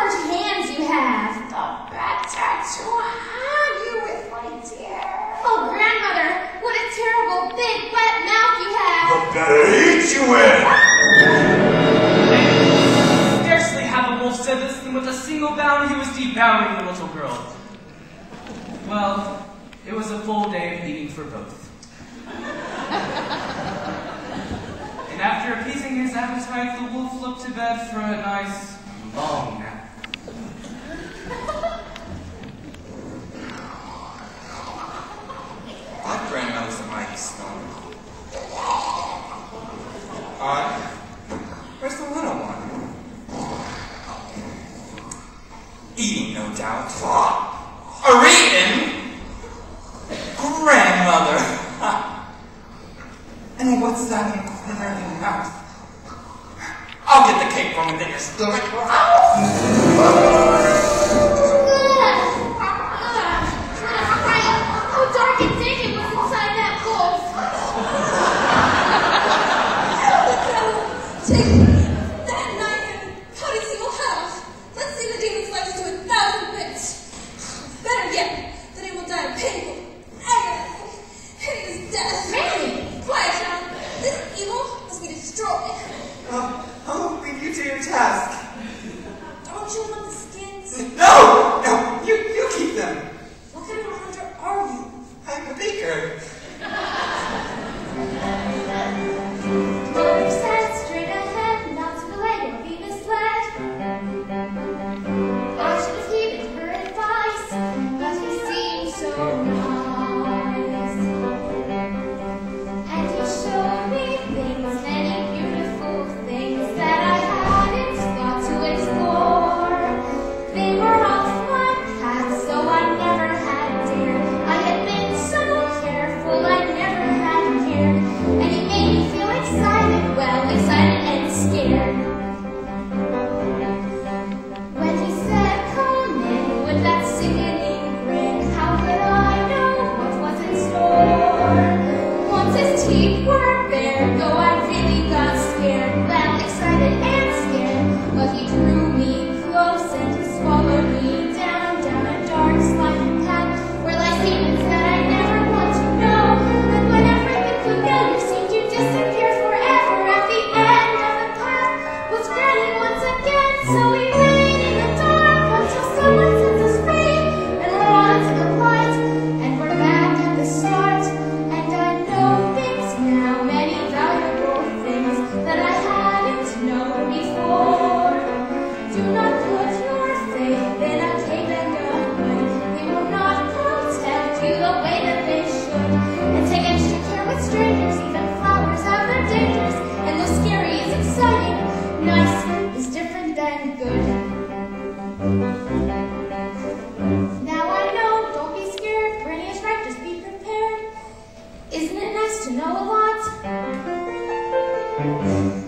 large hands you have. The better to hug you with, my dear. Oh, grandmother, what a terrible, big, wet mouth you have. The better to eat you with. Scarcely have a wolf said this, and with a single bound he was devouring the little girl. Well, it was a full day of eating for both. And after appeasing his appetite, the wolf looked to bed for a nice, long nap. My grandmother's a mighty snorer. Where's the little one? Eating, no doubt. Or eating? Grandmother! And what's that in your mouth? I'll get the cake from within your stomach. How dark and thick it was inside that wolf. Take that knife and cut its single half. Let's see the demon slice into 1,000 bits. Better yet, that he will die of painful, hideous death. Mary! Quiet, child. This evil must be destroyed. I'll leave you to your task. Don't you want the skins? No! No, you keep them. What kind of a hunter are you? I'm a baker. Mother said straight ahead, not to delay or be misled. I should have heeded her advice, but he seemed so nice. And he showed me things, many beautiful things that I hadn't thought to explore. They were off my path, so I never had dared. I had been so careful, I never had cared. And he made me feel excited, well, excited and scared. When he said, come in, with that sickening grin, how could I know what was in store? Once his teeth were bare, though I really got scared, well, excited and scared. But he drew me close and he swallowed me down a dark, slimy path where lie demons that I never want to know. And when everything familiar seemed to disappear forever, at the end of the path was granted once again. So we wait in the dark until someone sets us free, and we're on to the light, and we're back at the start. And I know things now, many valuable things that I hadn't known before. Do not put your faith in a cave and a hood. They will not protect you the way that they should. And take extra care with strangers, even flowers have their dangers. And though scary is exciting, nice is different than good. Now I know, don't be scared. Granny is right, just be prepared. Isn't it nice to know a lot?